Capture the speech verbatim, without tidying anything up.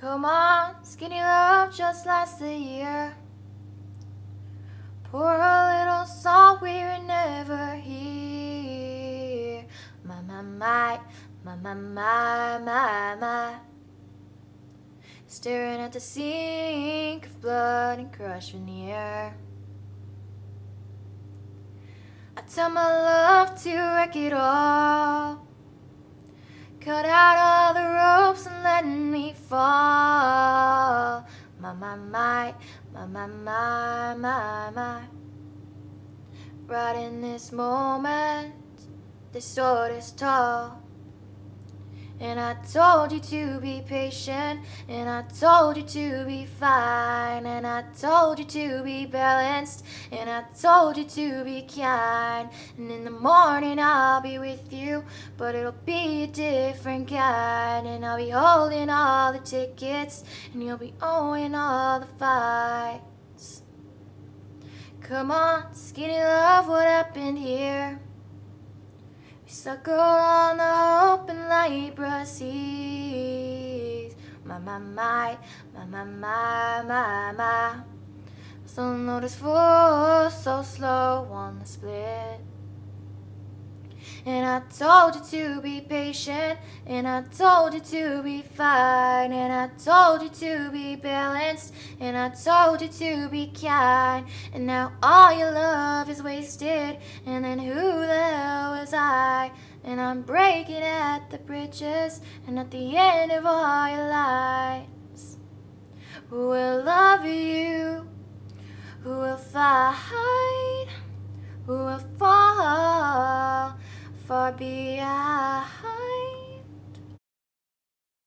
Come on, skinny love just last a year. Pour a little song we were never here. My, my, my, my, my, my, my, my. Staring at the sink of blood and crushed veneer. I tell my love to wreck it all. Cut out all the ropes and let me fall. My, my, my, my, my, my, my, my. Right in this moment, this sword is tall. And I told you to be patient, and I told you to be fine, and I told you to be balanced, and I told you to be kind. And in the morning I'll be with you, but it'll be a different kind. And I'll be holding all the tickets, and you'll be owing all the fights. Come on, skinny love, what happened here? Suckled on the open Libra seas. My, my, my, my, my, my, my, my. So noticeable, so slow on the split. And I told you to be patient, and I told you to be fine, and I told you to be balanced, and I told you to be kind. And now all your love is wasted, and then who the hell was I? And I'm breaking at the bridges, and at the end of all your lives, who will love you, who will fight, who will fall far behind.